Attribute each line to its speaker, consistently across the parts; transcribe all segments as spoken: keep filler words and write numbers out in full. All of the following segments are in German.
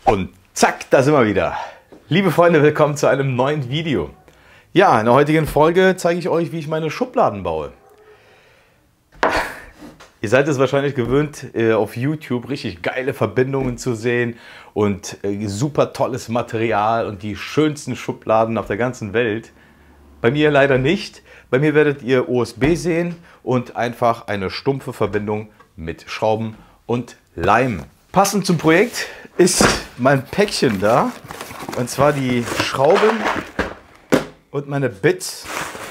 Speaker 1: Und zack, da sind wir wieder. Liebe Freunde, willkommen zu einem neuen Video. Ja, in der heutigen Folge zeige ich euch, wie ich meine Schubladen baue. Ihr seid es wahrscheinlich gewöhnt, auf YouTube richtig geile Verbindungen zu sehen und super tolles Material und die schönsten Schubladen auf der ganzen Welt. Bei mir leider nicht. Bei mir werdet ihr U S B sehen und einfach eine stumpfe Verbindung mit Schrauben und Leim. Passend zum Projekt ist mein Päckchen da, und zwar die Schrauben und meine Bits.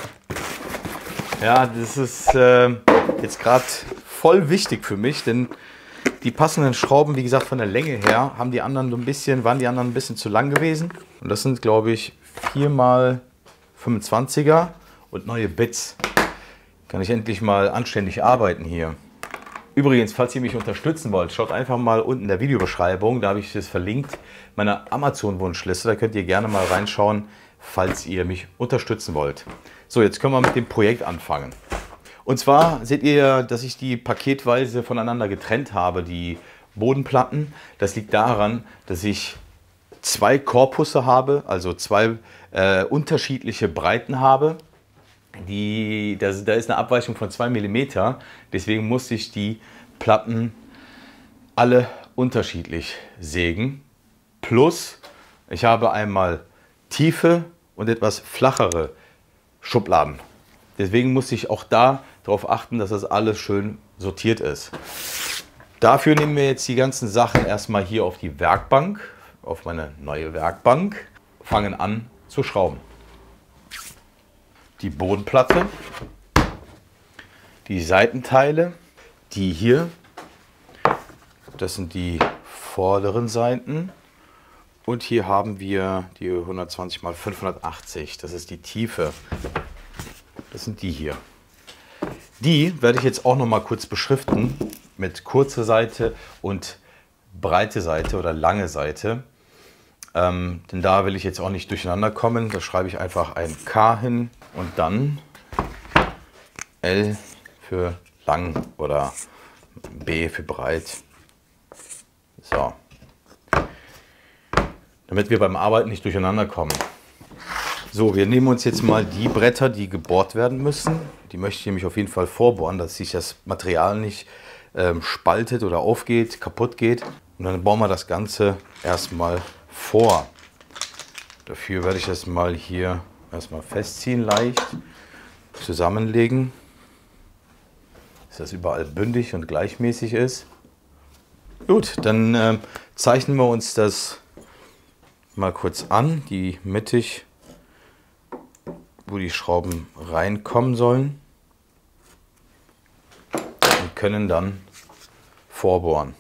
Speaker 1: Ja, das ist äh, jetzt gerade voll wichtig für mich, denn die passenden Schrauben, wie gesagt, von der Länge her, haben die anderen so ein bisschen, waren die anderen ein bisschen zu lang gewesen. Und das sind, glaube ich, vier mal fünfundzwanziger und neue Bits. Kann ich endlich mal anständig arbeiten hier. Übrigens, falls ihr mich unterstützen wollt, schaut einfach mal unten in der Videobeschreibung, da habe ich das verlinkt, meine Amazon-Wunschliste. Da könnt ihr gerne mal reinschauen, falls ihr mich unterstützen wollt. So, jetzt können wir mit dem Projekt anfangen. Und zwar seht ihr, dass ich die paketweise voneinander getrennt habe, die Bodenplatten. Das liegt daran, dass ich zwei Korpusse habe, also zwei äh, unterschiedliche Breiten habe. Die, das, da ist eine Abweichung von zwei Millimeter, deswegen musste ich die Platten alle unterschiedlich sägen. Plus, ich habe einmal tiefe und etwas flachere Schubladen. Deswegen musste ich auch da darauf achten, dass das alles schön sortiert ist. Dafür nehmen wir jetzt die ganzen Sachen erstmal hier auf die Werkbank, auf meine neue Werkbank, fangen an zu schrauben. Die Bodenplatte, die Seitenteile, die hier, das sind die vorderen Seiten, und hier haben wir die hundertzwanzig mal fünfhundertachtzig, das ist die Tiefe, das sind die hier. Die werde ich jetzt auch noch mal kurz beschriften mit kurzer Seite und breite Seite oder lange Seite. Ähm, denn da will ich jetzt auch nicht durcheinander kommen. Da schreibe ich einfach ein K hin und dann L für lang oder B für breit. So. Damit wir beim Arbeiten nicht durcheinander kommen. So, wir nehmen uns jetzt mal die Bretter, die gebohrt werden müssen. Die möchte ich nämlich auf jeden Fall vorbohren, dass sich das Material nicht ähm, spaltet oder aufgeht, kaputt geht. Und dann bauen wir das Ganze erstmal vor. Dafür werde ich das mal hier erstmal festziehen, leicht zusammenlegen, dass das überall bündig und gleichmäßig ist. Gut, dann äh, zeichnen wir uns das mal kurz an, die mittig, wo die Schrauben reinkommen sollen, und können dann vorbohren.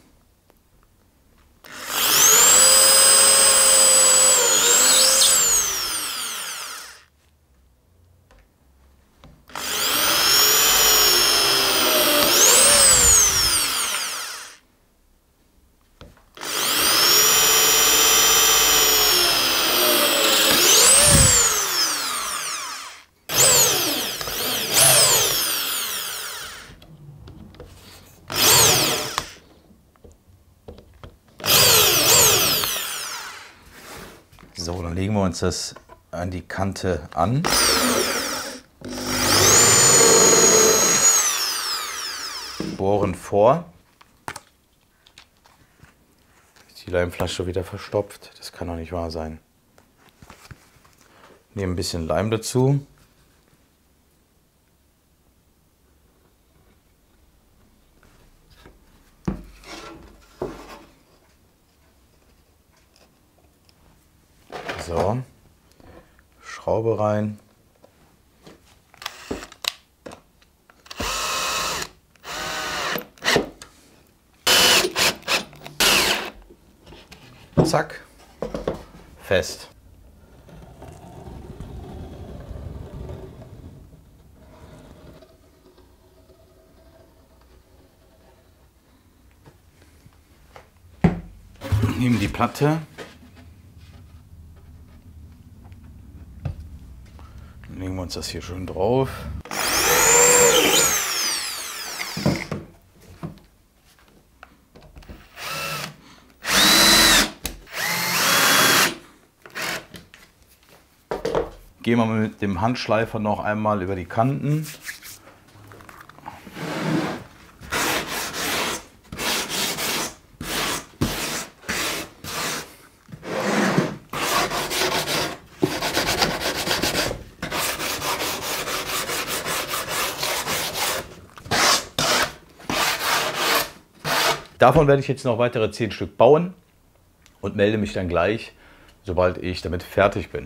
Speaker 1: So, dann legen wir uns das an die Kante an. Bohren vor. Ist die Leimflasche wieder verstopft? Das kann doch nicht wahr sein. Nehmen ein bisschen Leim dazu. So, Schraube rein. Zack, fest. Nehmen die Platte. Dann legen wir uns das hier schön drauf. Gehen wir mit dem Handschleifer noch einmal über die Kanten. Davon werde ich jetzt noch weitere zehn Stück bauen und melde mich dann gleich, sobald ich damit fertig bin.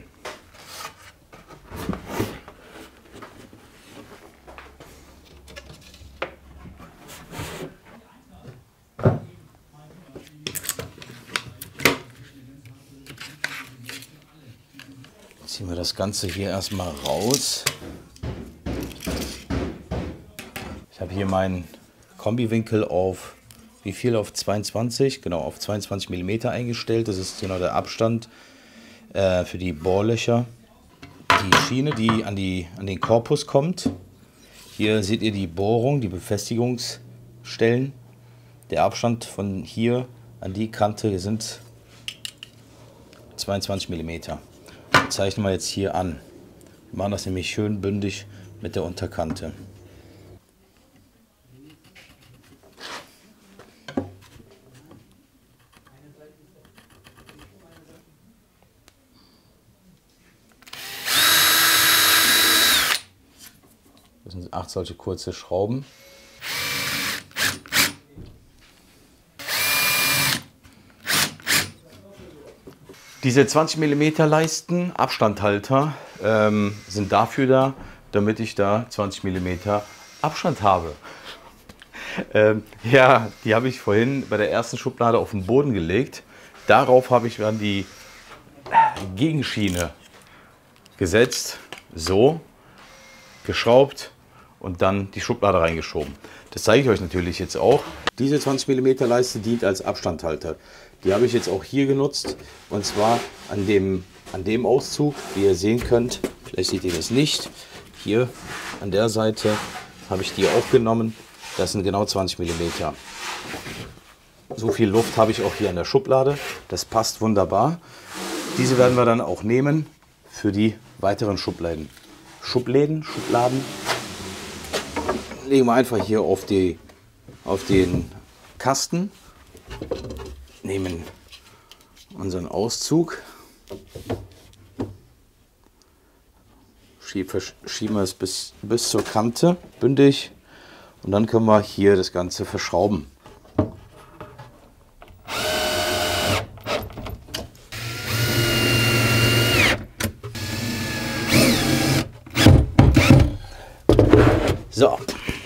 Speaker 1: Ziehen wir das Ganze hier erstmal raus. Ich habe hier meinen Kombiwinkel auf wie viel? Auf zweiundzwanzig, genau, auf zweiundzwanzig Millimeter eingestellt. Das ist genau der Abstand äh, für die Bohrlöcher. Die Schiene, die an, die an den Korpus kommt. Hier seht ihr die Bohrung, die Befestigungsstellen. Der Abstand von hier an die Kante sind zweiundzwanzig Millimeter. Das zeichnen wir jetzt hier an. Wir machen das nämlich schön bündig mit der Unterkante. Das sind acht solche kurze Schrauben. Diese zwanzig Millimeter Leisten, Abstandhalter, ähm, sind dafür da, damit ich da zwanzig Millimeter Abstand habe. Ähm, ja, die habe ich vorhin bei der ersten Schublade auf den Boden gelegt. Darauf habe ich dann die Gegenschiene gesetzt, so, geschraubt und dann die Schublade reingeschoben. Das zeige ich euch natürlich jetzt auch. Diese zwanzig Millimeter Leiste dient als Abstandhalter. Die habe ich jetzt auch hier genutzt und zwar an dem, an dem Auszug, wie ihr sehen könnt. Vielleicht seht ihr das nicht. Hier an der Seite habe ich die auch genommen. Das sind genau zwanzig Millimeter. So viel Luft habe ich auch hier in der Schublade. Das passt wunderbar. Diese werden wir dann auch nehmen für die weiteren Schubladen. Schubläden, Schubladen. Legen wir einfach hier auf, die, auf den Kasten. Nehmen unseren Auszug. Schieben wir es bis, bis zur Kante, bündig. Und dann können wir hier das Ganze verschrauben. So,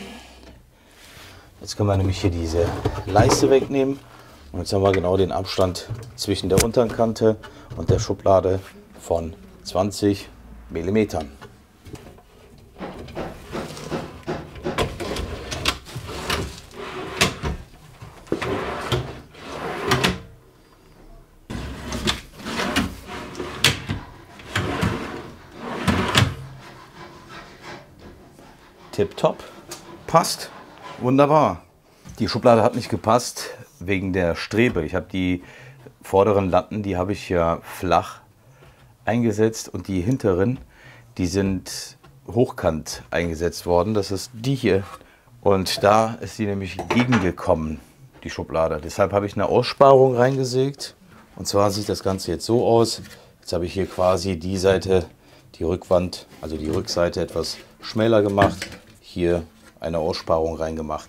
Speaker 1: jetzt können wir nämlich hier diese Leiste wegnehmen und jetzt haben wir genau den Abstand zwischen der unteren Kante und der Schublade von zwanzig Millimeter. Tipptopp, passt, wunderbar. Die Schublade hat nicht gepasst wegen der Strebe. Ich habe die vorderen Latten, die habe ich ja flach eingesetzt und die hinteren, die sind hochkant eingesetzt worden. Das ist die hier und da ist sie nämlich gegengekommen, die Schublade. Deshalb habe ich eine Aussparung reingesägt und zwar sieht das Ganze jetzt so aus. Jetzt habe ich hier quasi die Seite, die Rückwand, also die Rückseite etwas schmäler gemacht. Hier eine Aussparung reingemacht.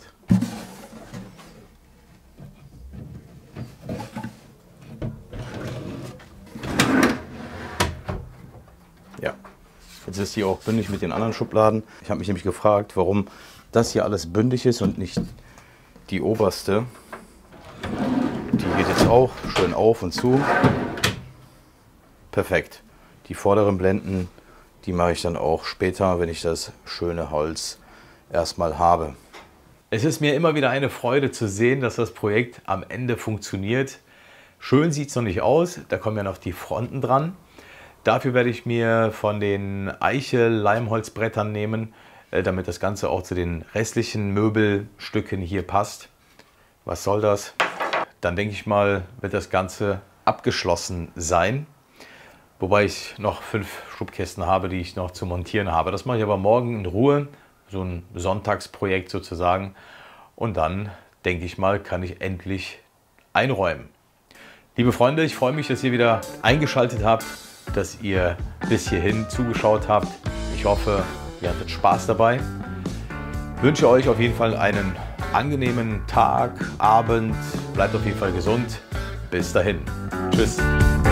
Speaker 1: Ja, jetzt ist die auch bündig mit den anderen Schubladen. Ich habe mich nämlich gefragt, warum das hier alles bündig ist und nicht die oberste. Die geht jetzt auch schön auf und zu. Perfekt. Die vorderen Blenden, die mache ich dann auch später, wenn ich das schöne Holz erstmal habe. Es ist mir immer wieder eine Freude zu sehen, dass das Projekt am Ende funktioniert. Schön sieht es noch nicht aus, da kommen ja noch die Fronten dran. Dafür werde ich mir von den Eiche-Leimholzbrettern nehmen, damit das Ganze auch zu den restlichen Möbelstücken hier passt. Was soll das? Dann denke ich mal, wird das Ganze abgeschlossen sein. Wobei ich noch fünf Schubkästen habe, die ich noch zu montieren habe. Das mache ich aber morgen in Ruhe, so ein Sonntagsprojekt sozusagen. Und dann, denke ich mal, kann ich endlich einräumen. Liebe Freunde, ich freue mich, dass ihr wieder eingeschaltet habt, dass ihr bis hierhin zugeschaut habt. Ich hoffe, ihr hattet Spaß dabei. Ich wünsche euch auf jeden Fall einen angenehmen Tag, Abend. Bleibt auf jeden Fall gesund. Bis dahin. Tschüss.